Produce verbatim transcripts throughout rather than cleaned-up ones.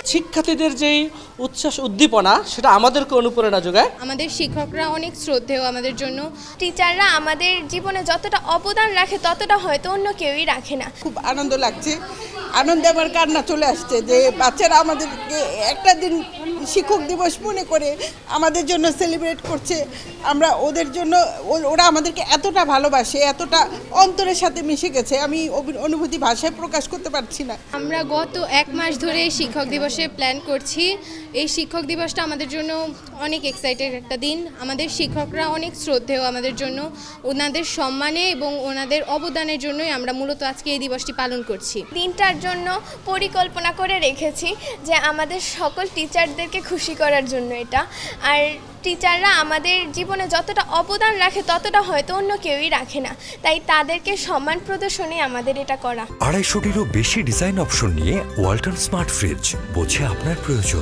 শিক্ষার্থীদের যেই উচ্ছ্বাস উদ্দীপনা সেটা আমাদেরকে অনুপ্রেরণা যোগায়। আমাদের শিক্ষকরা অনেক শ্রদ্ধেয় আমাদের জন্য। টিচাররা আমাদের জীবনে যতটা অবদান রাখে ততটা হয়তো অন্য কেউই রাখে না। খুব আনন্দ লাগছে, আনন্দে আমার কান্না চলে আসছে যে বাচ্চারা আমাদেরকে একটা দিন শিক্ষক দিবস মনে করে আমাদের জন্য সেলিব্রেট করছে। আমরা ওদের জন্য, ওরা আমাদেরকে এতটা ভালোবাসে, এতটা অন্তরের সাথে মিশে গেছে, আমি অনুভূতি ভাষায় প্রকাশ করতে পারছি না। আমরা গত এক মাস ধরে শিক্ষক দিবসে প্ল্যান করছি। এই শিক্ষক দিবসটা আমাদের জন্য অনেক এক্সাইটেড একটা দিন। আমাদের শিক্ষকরা অনেক শ্রদ্ধেয় আমাদের জন্য। ওনাদের সম্মানে এবং ওনাদের অবদানের জন্যই আমরা মূলত আজকে এই দিবসটি পালন করছি। দিনটার জন্য পরিকল্পনা করে রেখেছি যে আমাদের সকল টিচারদেরকে খুশি করার জন্য এটা। আর টিচাররা আমাদের জীবনে যতটা অবদান রাখে ততটা হয়তো অন্য কেউই রাখে না, তাই তাদেরকে সম্মান প্রদর্শনে আমাদের এটা করা। আড়াইশোটিরও বেশি ডিজাইন অপশন নিয়ে ওয়ালটন স্মার্ট ফ্রিজ, বোঝে আপনার প্রয়োজন।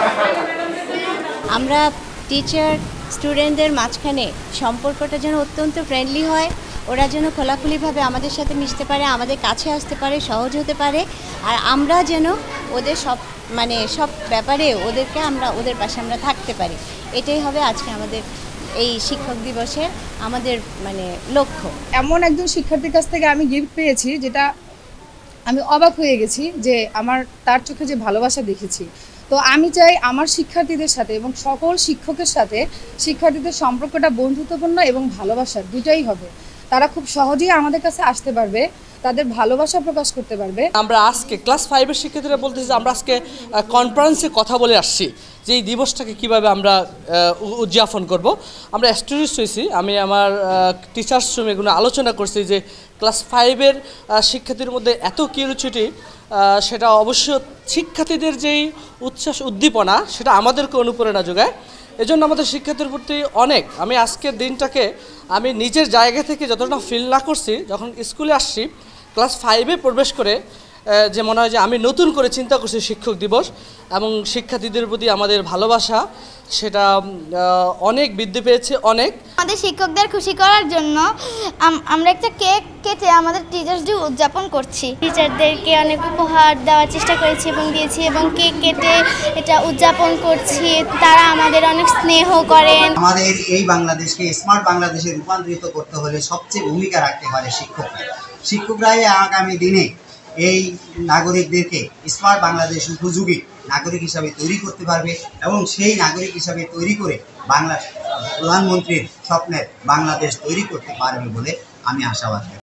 আমরা টিচার স্টুডেন্টদের মাঝখানে সম্পর্কটা যেন অত্যন্ত ফ্রেন্ডলি হয়, ওরা যেন খোলাখুলিভাবে আমাদের সাথে মিশতে পারে, আমাদের কাছে আসতে পারে, সহজ হতে পারে, আর আমরা যেন ওদের সব মানে সব ব্যাপারে ওদেরকে আমরা ওদের পাশে আমরা থাকতে পারি। এটাই হবে আজকে আমাদের এই শিক্ষক দিবসের আমাদের মানে লক্ষ্য। এমন একজন শিক্ষার্থীর কাছ থেকে আমি গিফট পেয়েছি যেটা আমি অবাক হয়ে গেছি, যে আমার তার চোখে যে ভালোবাসা দেখেছি। তো আমি চাই আমার শিক্ষার্থীদের সাথে এবং সকল শিক্ষকের সাথে শিক্ষার্থীদের সম্পর্কটা বন্ধুত্বপূর্ণ এবং ভালোবাসার দুটাই হবে। তারা খুব সহজেই আমাদের কাছে আসতে পারবে, তাদের ভালোবাসা প্রকাশ করতে পারবে। আমরা আজকে ক্লাস ফাইভের শিক্ষার্থীরা বলতেছি যে আমরা আজকে কনফারেন্সে কথা বলে আসছি যে এই দিবসটাকে কীভাবে আমরা উদযাপন করব। আমরা স্টুডেন্টস হয়েছি, আমি আমার টিচার্স রুমে এগুলো আলোচনা করছি যে ক্লাস ফাইভের শিক্ষার্থীর মধ্যে এত কিউরিওসিটি, সেটা অবশ্য শিক্ষার্থীদের যেই উচ্ছ্বাস উদ্দীপনা সেটা আমাদেরকে অনুপ্রেরণা যোগায়। এজন্য আমাদের শিক্ষার্থীর প্রতি অনেক, আমি আজকের দিনটাকে আমি নিজের জায়গা থেকে যতটা ফিল না করছি, যখন স্কুলে আসছি ক্লাস ফাইভে প্রবেশ করে যে মনে হয় যে আমি নতুন করে চিন্তা করছি শিক্ষক দিবস এবং শিক্ষার্থীদের প্রতি আমাদের ভালোবাসা সেটা অনেক বৃদ্ধি পেয়েছে। অনেক আমাদের শিক্ষকদের খুশি করার জন্য আমরা একটা কেক কেটে আমাদের টিচার্স ডে উদযাপন করছি। টিচারদেরকে অনেক উপহার দেওয়ার চেষ্টা করেছি এবং দিয়েছি এবং কেক কেটে এটা উদযাপন করছি। তারা আমাদের অনেক স্নেহ করেন। আমাদের এই বাংলাদেশকে স্মার্ট বাংলাদেশে রূপান্তরিত করতে হলে সবচেয়ে ভূমিকা রাখতে পারে শিক্ষকরা। শিক্ষকরাই আগামী দিনে এই নাগরিকদেরকে স্মার্ট বাংলাদেশ উপযোগী নাগরিক হিসাবে তৈরি করতে পারবে এবং সেই নাগরিক হিসাবে তৈরি করে বাংলা প্রধানমন্ত্রীর স্বপ্নের বাংলাদেশ তৈরি করতে পারবে বলে আমি আশাবাদী।